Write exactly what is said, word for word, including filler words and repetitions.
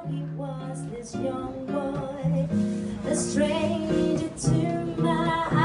it was this young boy, a stranger to my